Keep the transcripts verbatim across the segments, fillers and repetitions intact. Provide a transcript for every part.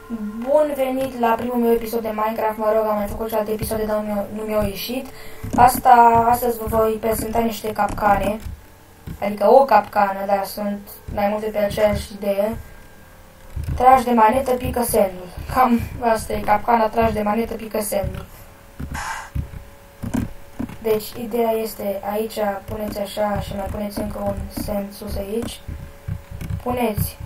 Bun venit la primul meu episod de Minecraft, mă rog, am mai făcut și alte episoade, dar nu mi-au ieșit. Asta, astăzi vă voi prezenta niște capcane, adică o capcană, dar sunt mai multe pe aceeași idee. Tragi de manetă, pică semnul. Cam asta e capcana, tragi de manetă, pică semnul. Deci, ideea este, aici puneți așa și mai puneți încă un semn sus aici. Puneți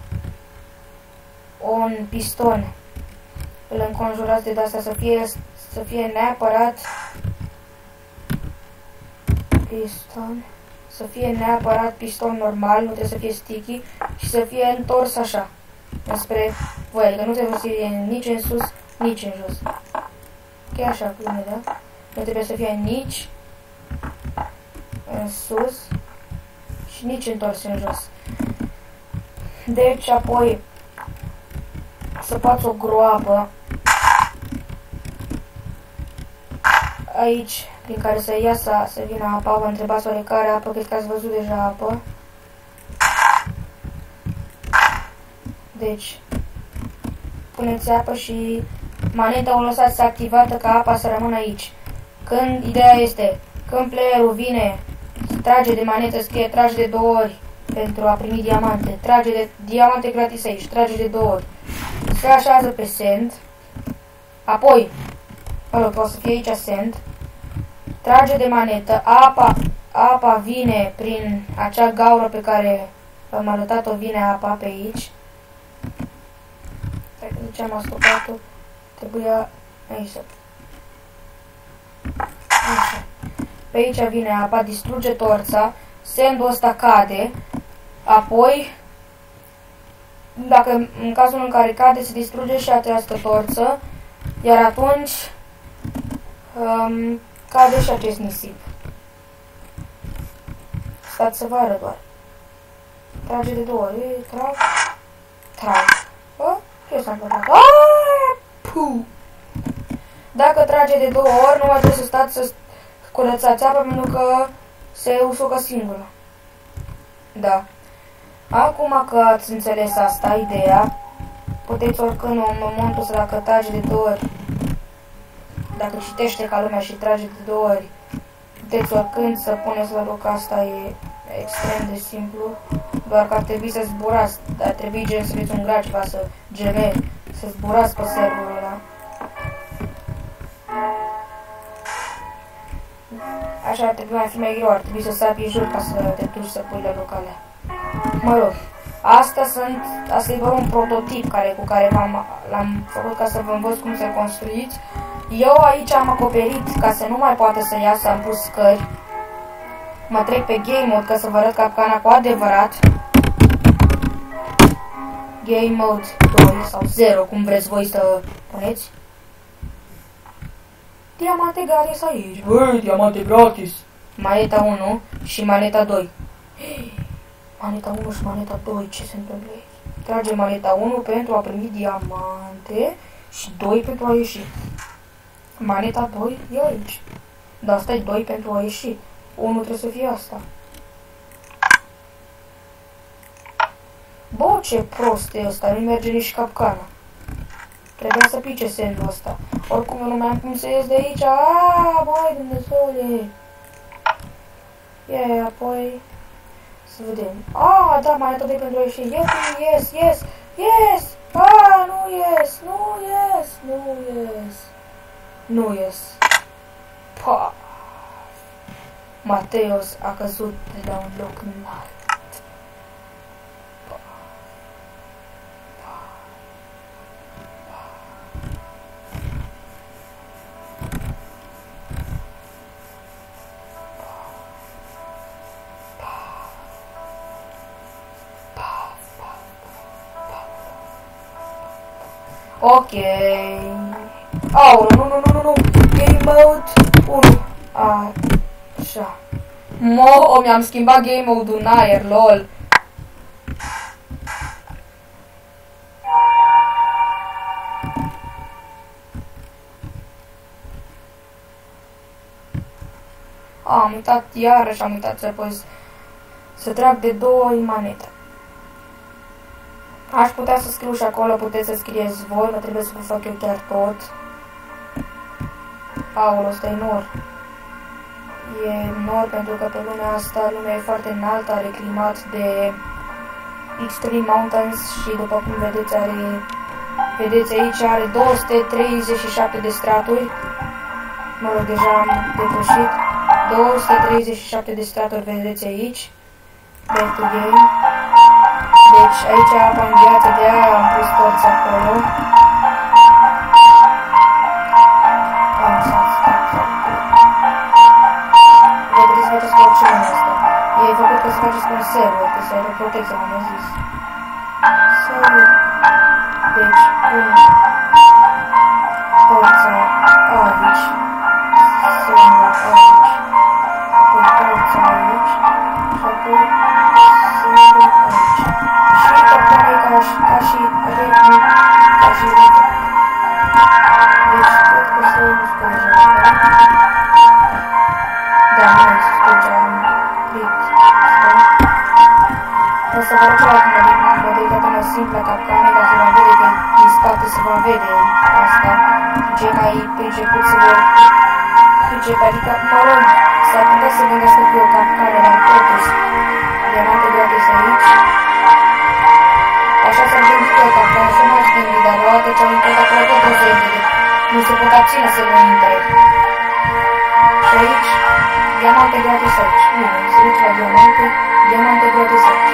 un piston, îl înconjurați de asta să fie, să fie neapărat piston, să fie neapărat piston normal, nu trebuie să fie sticky și să fie întors așa, înspre voi, adică nu trebuie să fie nici în sus, nici în jos. Ok, așa, cu mine, da? Nu trebuie să fie nici în sus și nici întors în jos. Deci, apoi, săpați o groapă aici, prin care să iasă, să vină apa. Vă întrebați oare care apă, cred că ați văzut deja apă. Deci, puneți apă și maneta o lăsați activată ca apa să rămână aici. Când, ideea este, când playerul vine, trage de manetă, scrie trage de două ori pentru a primi diamante. Trage de diamante gratis aici, trage de două ori. Se așează pe send, apoi, mă rog, o să fie aici send, trage de manetă, apa, apa vine prin acea gaură pe care v-am arătat-o, vine apa pe aici. Dacă de ce am ascultat-o, trebuia aici să... Așa. Pe aici vine apa, distruge torța, sendul ăsta cade, apoi, dacă în cazul în care cade, se distruge și această torță, iar atunci um, cade și acest nisip. Stați să vă arăt doar. Trage de două ori. Trag. Trag. A? Ce s-a întâmplat? Puh! Dacă trage de două ori, nu mai trebuie să stați să curățați apa, pentru că se usucă singură. Da. Acum că ați înțeles asta, ideea, puteți oricând în momentul ăsta, dacă trage de două ori, dacă citește ca lumea și trage de două ori, puteți oricând să puneți la loc, asta e extrem de simplu, doar că ar trebui să zburați, ar trebui gen să fiți un gra ceva, să gemeri, să zburați pe serverul ăla. Așa ar trebui mai fi mai greu, ar trebui să sari în jur ca să te duci să pui la locale. Mă rog, astea sunt, asta e doar un prototip care, cu care l-am făcut ca să vă învăț cum să construiți. Eu aici am acoperit ca să nu mai poată să iasă, am pus scări. Mă trec pe game mode ca să vă arăt capcana cu adevărat. Game mode doi sau zero, cum vreți voi să puneți. Diamante gratis aici. Băi, diamante gratis. Maneta unu și maneta doi. Maneta unu și maneta doi, ce se întâmplă aici? Trage maneta unu pentru a primi diamante și doi pentru a ieși. Maneta doi e aici. Dar asta e doi pentru a ieși. unu trebuie să fie asta. Bă, ce prost e ăsta, nu merge nici capcana. Trebuia să pice semnul ăsta. Oricum eu nu mai am cum să ies de aici. Aaaa, băi, Dumnezeule. E, apoi... Să vedem. Ah, da, maneta doi pentru a ieși. Yes, yes, yes, yes. Ah, nu ies, nu ies, nu ies. Nu ies. Pa. Mateos a căzut de la un loc înalt. Pa. Pa. Ok. Oh, nu, nu, nu, nu, nu. Game mode unu. Așa. Mo, mi-am schimbat game mode-ul în aer, lol. Am uitat iarăși, am uitat să pus, să trag de două ori maneta. Aș putea să scriu și acolo, puteți să scrieți voi, mă trebuie să vă fac eu chiar tot. Aolo, ăsta e nor. E nor pentru că pe lumea asta, lumea e foarte înaltă, are climat de Extreme Mountains și după cum vedeți are, vedeți aici are două sute treizeci și șapte de straturi. Mă rog, deja am depășit. două sute treizeci și șapte de straturi vedeți aici. Back to game. Deci aici apa în viață, de aia am pus porți acolo. Am vedeți să faceți cu orice lume asta. E făcut că să faceți cu un server, că să aibă protecție, am zis. Server. Deci, pun porța aici. Server aici. Apoi porța aici. Și apoi server aici. Și capcana e ca, ca și regul, ca și regul. Deci, cred că să nu scurge asta. Da, nu mai scurge, am click. O să vă arăt acum modalitatea mai simplă capcanei, dacă va vede că din spate se va vede asta. Cei mai pricepuți se vor pricepe, adică, mă rog, s-ar putea să gândească că e o capcană, dar totuși, diamante gratis aici. Așa s-a gândit eu capcană și nu m-aș gândi, dar odată ce am intrat acolo tot o zente, nu se pot abține să nu intre. Și aici, diamante gratis aici. Bine, se duce la diamante, diamante gratis aici.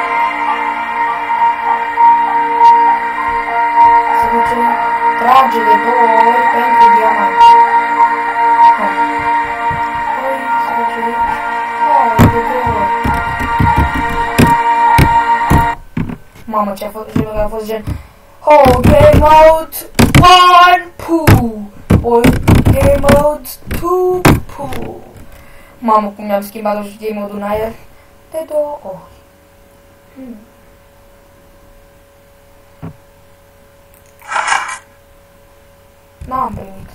Se duce, trage de două ori pentru diamante. Apoi se duce aici, oh, de două ori. Mamă, ce a fost, jurul a fost gen, oh, game out, one, poo. Apoi, game out, two, poo. Mamă, cum mi-am schimbat și game mode-ul în aer de două ori. Hmm. N-am primit.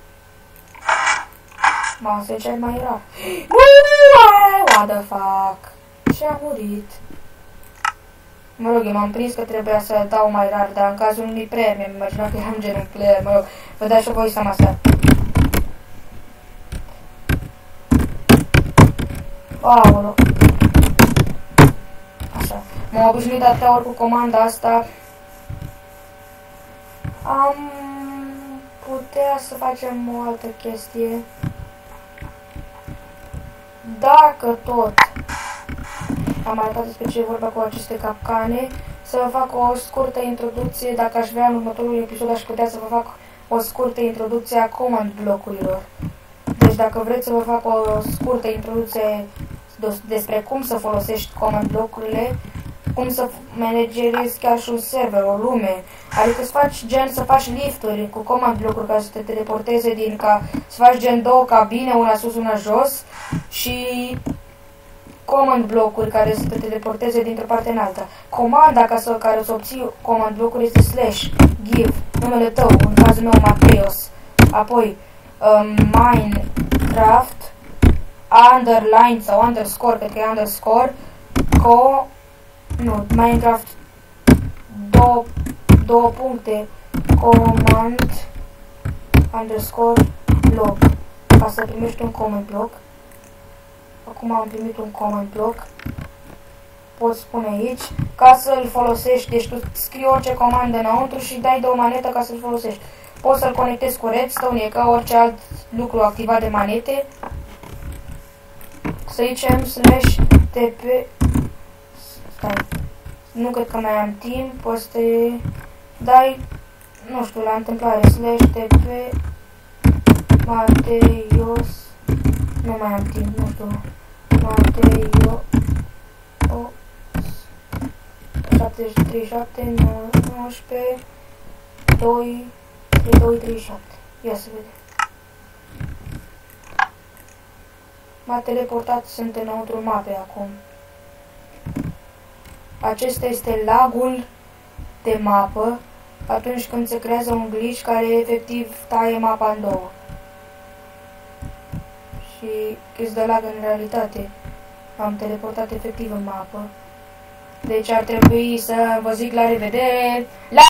Mamă, se cel mai rar. What the fuck? Și a murit. Mă rog, eu m-am prins că trebuia să dau mai rar, dar în cazul unui player, mi-am imaginat că eram gen un player, mă rog, vă dați și voi seama asta. Aolo. Așa. M-am obișnuit atâtea ori cu comanda asta. Am putea să facem o altă chestie. Dacă tot am arătat despre ce e vorba cu aceste capcane, să vă fac o scurtă introducție. Dacă aș vrea în următorul episod, aș putea să vă fac o scurtă introducție a command blocurilor. Deci dacă vreți să vă fac o scurtă introducție despre cum să folosești command blocurile, cum să managerezi chiar și un server, o lume, adică să faci gen să faci lifturi cu command blocuri ca să te teleporteze din ca să faci gen două cabine, una sus, una jos și command blocuri care să te teleporteze dintr-o parte în alta. Comanda ca să, care să obții command blocuri este slash give, numele tău, în cazul meu Mateos, apoi um, Minecraft underline sau underscore, cred că e underscore, co, nu, Minecraft două, două puncte, command underscore block, ca să primești un command block. Acum am primit un command block, pot spune aici, ca să-l folosești, deci tu scrii orice comandă înăuntru și dai de o manetă ca să-l folosești. Poți să-l conectezi cu redstone, e ca orice alt lucru activat de manete. Să zicem slash tp, stai, nu cred că mai am timp, poți să te dai, nu știu, la întâmplare, slash tp Mateos, nu mai am timp, nu știu, Mateos șapte trei șapte nouăsprezece doi doi trei șapte. Ia să vedem. M-a teleportat, sunt înăuntru mapei acum. Acesta este lagul de mapă atunci când se creează un glitch care efectiv taie mapa în două. Și îți dă lag în realitate. M-am teleportat efectiv în mapă. Deci ar trebui să vă zic la revedere. La